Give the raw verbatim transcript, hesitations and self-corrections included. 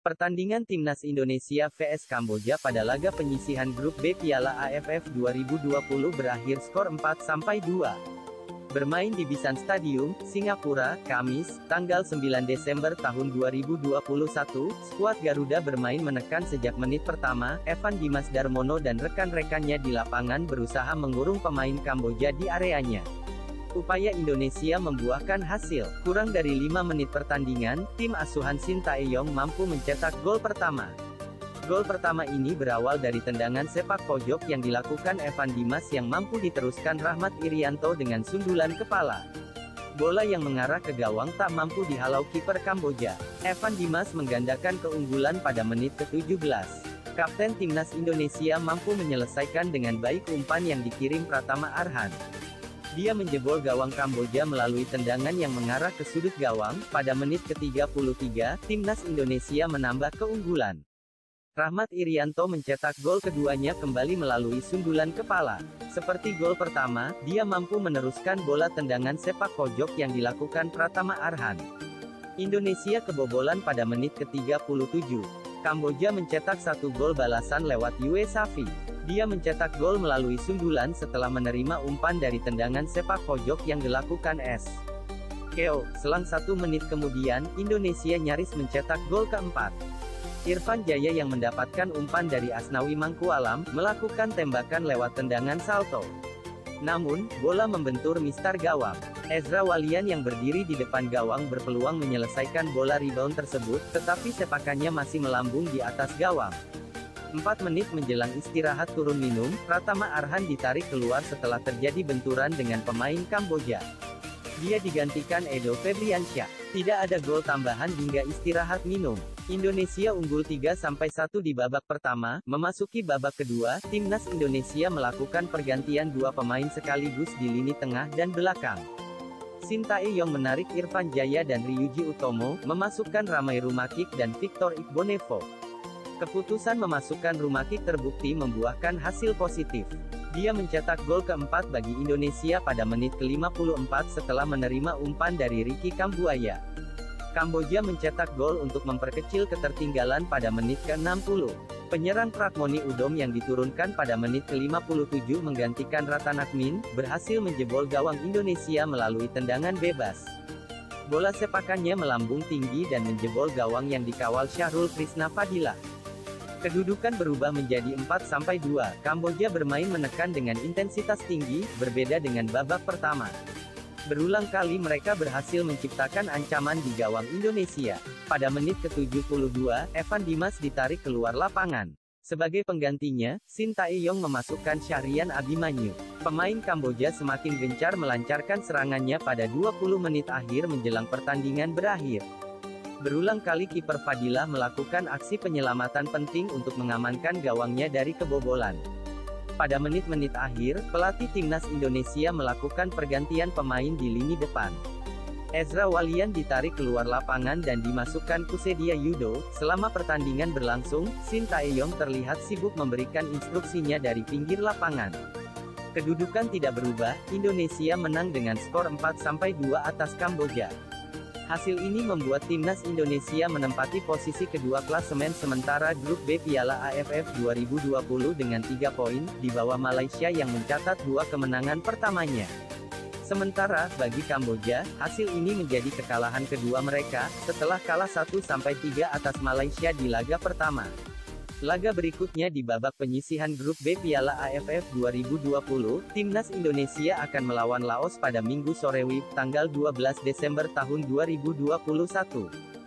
Pertandingan Timnas Indonesia vs Kamboja pada laga penyisihan grup B Piala A F F dua ribu dua puluh berakhir skor empat sampai dua. Bermain di Bishan Stadium, Singapura, Kamis, tanggal sembilan Desember tahun dua ribu dua puluh satu, skuad Garuda bermain menekan sejak menit pertama. Evan Dimas Darmono dan rekan-rekannya di lapangan berusaha mengurung pemain Kamboja di areanya. Upaya Indonesia membuahkan hasil. Kurang dari lima menit pertandingan, tim asuhan Shin Tae-yong mampu mencetak gol pertama. Gol pertama ini berawal dari tendangan sepak pojok yang dilakukan Evan Dimas yang mampu diteruskan Rahmat Irianto dengan sundulan kepala. Bola yang mengarah ke gawang tak mampu dihalau kiper Kamboja. Evan Dimas menggandakan keunggulan pada menit ke tujuh belas. Kapten Timnas Indonesia mampu menyelesaikan dengan baik umpan yang dikirim Pratama Arhan. Dia menjebol gawang Kamboja melalui tendangan yang mengarah ke sudut gawang. Pada menit ke tiga puluh tiga, Timnas Indonesia menambah keunggulan. Rahmat Irianto mencetak gol keduanya kembali melalui sundulan kepala. Seperti gol pertama, dia mampu meneruskan bola tendangan sepak pojok yang dilakukan Pratama Arhan. Indonesia kebobolan pada menit ke tiga puluh tujuh. Kamboja mencetak satu gol balasan lewat Yue Safi. Dia mencetak gol melalui sundulan setelah menerima umpan dari tendangan sepak pojok yang dilakukan S. Keo. Selang satu menit kemudian, Indonesia nyaris mencetak gol keempat. Irfan Jaya yang mendapatkan umpan dari Asnawi Mangkualam, melakukan tembakan lewat tendangan salto. Namun, bola membentur mistar gawang. Ezra Walian yang berdiri di depan gawang berpeluang menyelesaikan bola rebound tersebut, tetapi sepakannya masih melambung di atas gawang. Empat menit menjelang istirahat turun minum, Pratama Arhan ditarik keluar setelah terjadi benturan dengan pemain Kamboja. Dia digantikan Edo Febriansyah. Tidak ada gol tambahan hingga istirahat minum. Indonesia unggul tiga sampai satu di babak pertama. Memasuki babak kedua, Timnas Indonesia melakukan pergantian dua pemain sekaligus di lini tengah dan belakang. Shin Tae-yong menarik Irfan Jaya dan Ryuji Utomo, memasukkan Ramai Rumakik dan Victor Igbonevo. Keputusan memasukkan Rumakik terbukti membuahkan hasil positif. Dia mencetak gol keempat bagi Indonesia pada menit ke lima puluh empat setelah menerima umpan dari Ricky Kambuaya. Kamboja mencetak gol untuk memperkecil ketertinggalan pada menit ke enam puluh. Penyerang Prakmoni Udom yang diturunkan pada menit ke lima puluh tujuh menggantikan Ratanakmin, berhasil menjebol gawang Indonesia melalui tendangan bebas. Bola sepakannya melambung tinggi dan menjebol gawang yang dikawal Syahrul Krisna Fadilah. Kedudukan berubah menjadi empat sampai dua. Kamboja bermain menekan dengan intensitas tinggi, berbeda dengan babak pertama. Berulang kali mereka berhasil menciptakan ancaman di gawang Indonesia. Pada menit ke tujuh puluh dua, Evan Dimas ditarik keluar lapangan. Sebagai penggantinya, Shin Tae-yong memasukkan Syahrian Abimanyu. Pemain Kamboja semakin gencar melancarkan serangannya pada dua puluh menit akhir menjelang pertandingan berakhir. Berulang kali kiper Fadilah melakukan aksi penyelamatan penting untuk mengamankan gawangnya dari kebobolan. Pada menit-menit akhir, pelatih Timnas Indonesia melakukan pergantian pemain di lini depan. Ezra Walian ditarik keluar lapangan dan dimasukkan Kusedia Yudo. Selama pertandingan berlangsung, Shin Tae-yong terlihat sibuk memberikan instruksinya dari pinggir lapangan. Kedudukan tidak berubah, Indonesia menang dengan skor empat sampai dua atas Kamboja. Hasil ini membuat Timnas Indonesia menempati posisi kedua klasemen sementara grup B Piala A F F dua ribu dua puluh dengan tiga poin, di bawah Malaysia yang mencatat dua kemenangan pertamanya. Sementara, bagi Kamboja, hasil ini menjadi kekalahan kedua mereka, setelah kalah satu sampai tiga atas Malaysia di laga pertama. Laga berikutnya di babak penyisihan grup B Piala A F F dua ribu dua puluh, Timnas Indonesia akan melawan Laos pada Minggu sore W I B, tanggal dua belas Desember tahun dua ribu dua puluh satu.